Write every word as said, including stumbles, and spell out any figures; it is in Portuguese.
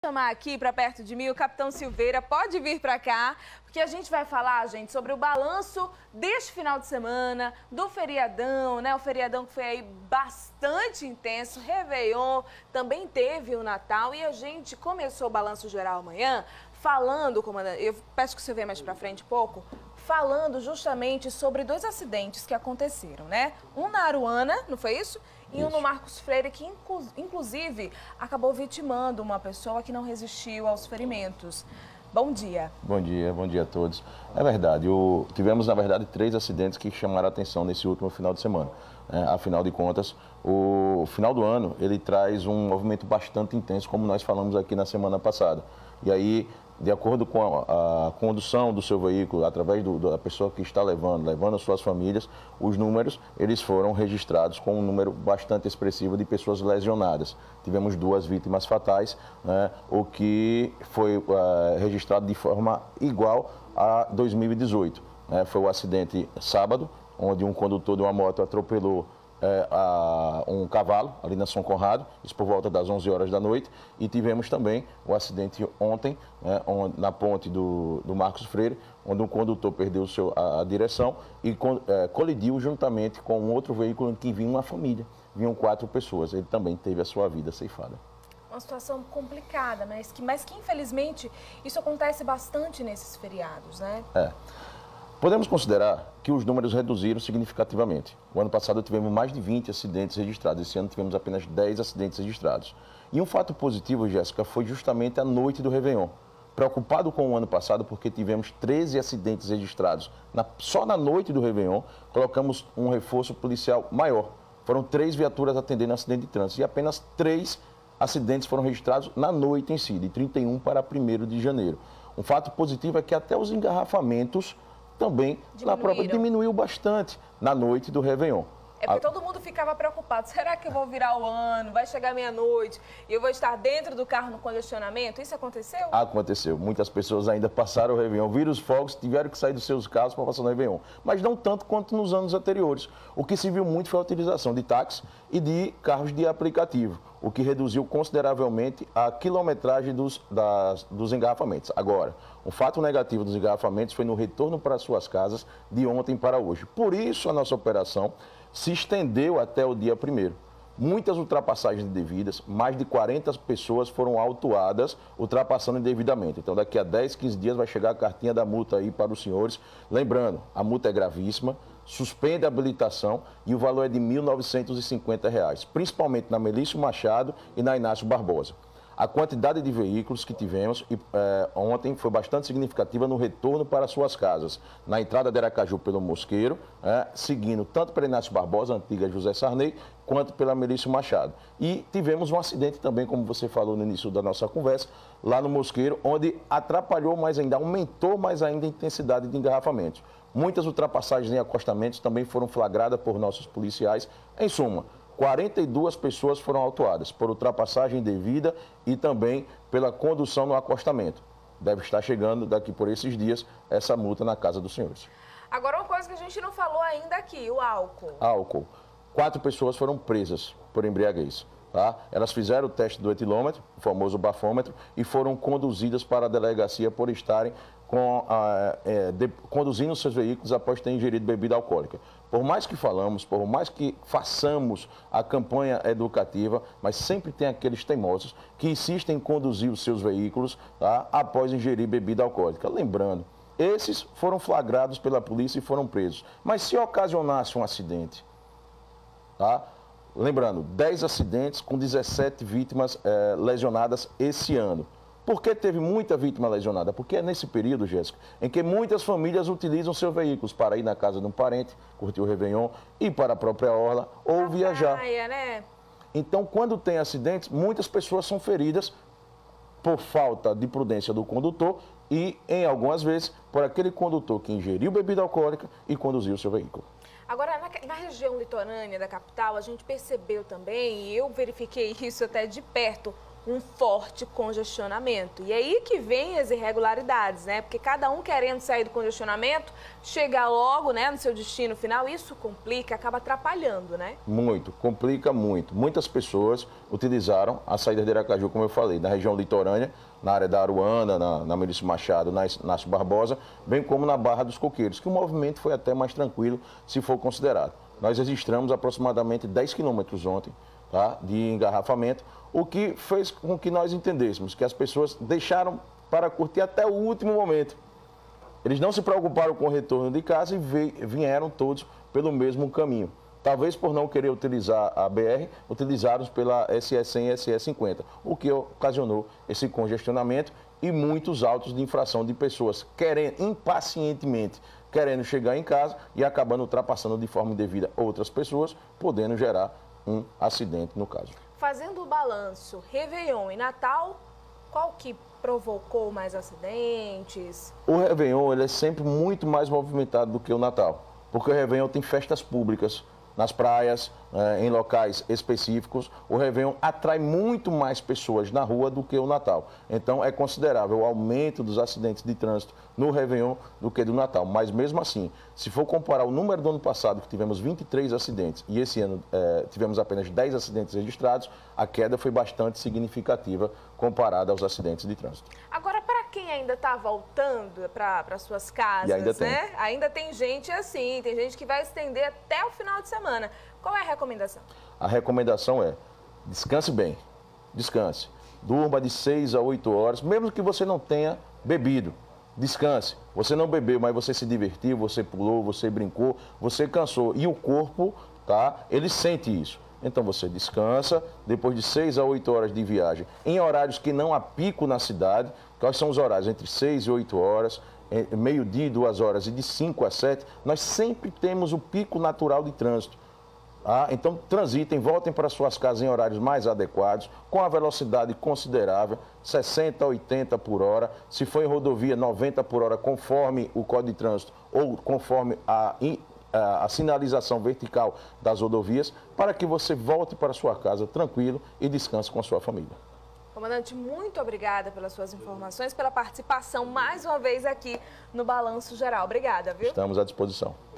Chamar aqui para perto de mim o Capitão Silveira, pode vir para cá, porque a gente vai falar, gente, sobre o balanço deste final de semana, do feriadão, né? O feriadão que foi aí bastante intenso, Réveillon, também teve o Natal e a gente começou o balanço geral amanhã falando, comandante, eu peço que você venha mais para frente um pouco, falando justamente sobre dois acidentes que aconteceram, né? Um na Aruana, não foi isso? E um no Marcos Freire, que inclu inclusive acabou vitimando uma pessoa que não resistiu aos ferimentos. Bom dia. Bom dia, bom dia a todos. É verdade, o... tivemos na verdade três acidentes que chamaram a atenção nesse último final de semana. É, afinal de contas, o final do ano ele traz um movimento bastante intenso, como nós falamos aqui na semana passada. E aí, de acordo com a, a condução do seu veículo, através do, da pessoa que está levando, levando as suas famílias, os números, eles foram registrados com um número bastante expressivo de pessoas lesionadas. Tivemos duas vítimas fatais, né, o que foi uh, registrado de forma igual a dois mil e dezoito. Né, foi o acidente sábado, onde um condutor de uma moto atropelou É, a, um cavalo ali na São Conrado, isso por volta das onze horas da noite, e tivemos também o acidente ontem, né, onde, na ponte do, do Marcos Freire, onde um condutor perdeu seu, a, a direção e con, é, colidiu juntamente com um outro veículo em que vinha uma família, vinham quatro pessoas, ele também teve a sua vida ceifada. Uma situação complicada, mas que, mas que infelizmente isso acontece bastante nesses feriados, né? É. Podemos considerar que os números reduziram significativamente. O ano passado tivemos mais de vinte acidentes registrados, esse ano tivemos apenas dez acidentes registrados. E um fato positivo, Jéssica, foi justamente a noite do Réveillon. Preocupado com o ano passado, porque tivemos treze acidentes registrados. Na, só na noite do Réveillon, colocamos um reforço policial maior. Foram três viaturas atendendo acidente de trânsito e apenas três acidentes foram registrados na noite em si, de trinta e um para primeiro de janeiro. Um fato positivo é que até os engarrafamentos também na própria diminuiu bastante na noite do Réveillon. É porque a... todo mundo ficava preocupado. Será que eu vou virar o ano? Vai chegar meia-noite e eu vou estar dentro do carro no congestionamento? Isso aconteceu? Aconteceu. Muitas pessoas ainda passaram o Réveillon, viram os fogos, tiveram que sair dos seus carros para passar no Réveillon. Mas não tanto quanto nos anos anteriores. O que se viu muito foi a utilização de táxis e de carros de aplicativo, o que reduziu consideravelmente a quilometragem dos, das, dos engarrafamentos. Agora, um fato negativo dos engarrafamentos foi no retorno para suas casas de ontem para hoje. Por isso, a nossa operação se estendeu até o dia primeiro. Muitas ultrapassagens indevidas, mais de quarenta pessoas foram autuadas ultrapassando indevidamente. Então, daqui a dez, quinze dias vai chegar a cartinha da multa aí para os senhores. Lembrando, a multa é gravíssima, suspende a habilitação e o valor é de mil novecentos e cinquenta reais, principalmente na Melício Machado e na Inácio Barbosa. A quantidade de veículos que tivemos eh, ontem foi bastante significativa no retorno para suas casas. Na entrada de Aracaju pelo Mosqueiro, eh, seguindo tanto pela Inácio Barbosa, antiga José Sarney, quanto pela Melício Machado. E tivemos um acidente também, como você falou no início da nossa conversa, lá no Mosqueiro, onde atrapalhou mais ainda, aumentou mais ainda a intensidade de engarrafamentos. Muitas ultrapassagens em acostamentos também foram flagradas por nossos policiais. Em suma, quarenta e duas pessoas foram autuadas por ultrapassagem indevida e também pela condução no acostamento. Deve estar chegando daqui por esses dias essa multa na casa dos senhores. Agora, uma coisa que a gente não falou ainda aqui, o álcool. Álcool. Quatro pessoas foram presas por embriaguez. Tá? Elas fizeram o teste do etilômetro, o famoso bafômetro, e foram conduzidas para a delegacia por estarem com, a, é, de, conduzindo seus veículos após terem ingerido bebida alcoólica. Por mais que falamos, por mais que façamos a campanha educativa, mas sempre tem aqueles teimosos que insistem em conduzir os seus veículos, tá, após ingerir bebida alcoólica. Lembrando, esses foram flagrados pela polícia e foram presos. Mas se ocasionasse um acidente, tá? Lembrando, dez acidentes com dezessete vítimas eh, lesionadas esse ano. Por que teve muita vítima lesionada? Porque é nesse período, Jéssica, em que muitas famílias utilizam seus veículos para ir na casa de um parente, curtir o Réveillon, ir para a própria orla ou a viajar. Praia, né? Então, quando tem acidentes, muitas pessoas são feridas por falta de prudência do condutor e, em algumas vezes, por aquele condutor que ingeriu bebida alcoólica e conduziu o seu veículo. Agora, na, na região litorânea da capital, a gente percebeu também, e eu verifiquei isso até de perto, um forte congestionamento. E aí que vem as irregularidades, né? Porque cada um querendo sair do congestionamento, chegar logo, né, no seu destino final, isso complica, acaba atrapalhando, né? Muito, complica muito. Muitas pessoas utilizaram a saída de Aracaju, como eu falei, na região litorânea, na área da Aruana, na, na Melício Machado, na Inácio Barbosa, bem como na Barra dos Coqueiros, que o movimento foi até mais tranquilo, se for considerado. Nós registramos aproximadamente dez quilômetros ontem, tá, de engarrafamento, o que fez com que nós entendêssemos que as pessoas deixaram para curtir até o último momento. Eles não se preocuparam com o retorno de casa e vieram todos pelo mesmo caminho. Talvez por não querer utilizar a B R, utilizaram pela S E cem e S E cinquenta, o que ocasionou esse congestionamento e muitos autos de infração de pessoas querendo, impacientemente, querendo chegar em casa e acabando ultrapassando de forma indevida outras pessoas, podendo gerar um acidente no caso. Fazendo o balanço, Réveillon e Natal, qual que provocou mais acidentes? O Réveillon ele é sempre muito mais movimentado do que o Natal, porque o Réveillon tem festas públicas nas praias, eh, em locais específicos. O Réveillon atrai muito mais pessoas na rua do que o Natal. Então é considerável o aumento dos acidentes de trânsito no Réveillon do que do Natal. Mas mesmo assim, se for comparar o número do ano passado, que tivemos vinte e três acidentes, e esse ano eh, tivemos apenas dez acidentes registrados, a queda foi bastante significativa comparada aos acidentes de trânsito. Agora, para quem ainda está voltando para suas casas, e ainda tem. né? Ainda tem gente assim, tem gente que vai estender até o final de semana. Qual é a recomendação? A recomendação é, descanse bem, descanse. Durma de seis a oito horas, mesmo que você não tenha bebido. Descanse. Você não bebeu, mas você se divertiu, você pulou, você brincou, você cansou. E o corpo, tá? Ele sente isso. Então você descansa, depois de seis a oito horas de viagem, em horários que não há pico na cidade. Quais são os horários? Entre seis e oito horas, meio-dia e duas horas e de cinco a sete, nós sempre temos o pico natural de trânsito. Ah, então transitem, voltem para suas casas em horários mais adequados, com a velocidade considerável, sessenta, oitenta por hora. Se for em rodovia, noventa por hora, conforme o Código de Trânsito ou conforme a, a, a sinalização vertical das rodovias, para que você volte para sua casa tranquilo e descanse com a sua família. Comandante, muito obrigada pelas suas informações, pela participação mais uma vez aqui no Balanço Geral. Obrigada, viu? Estamos à disposição.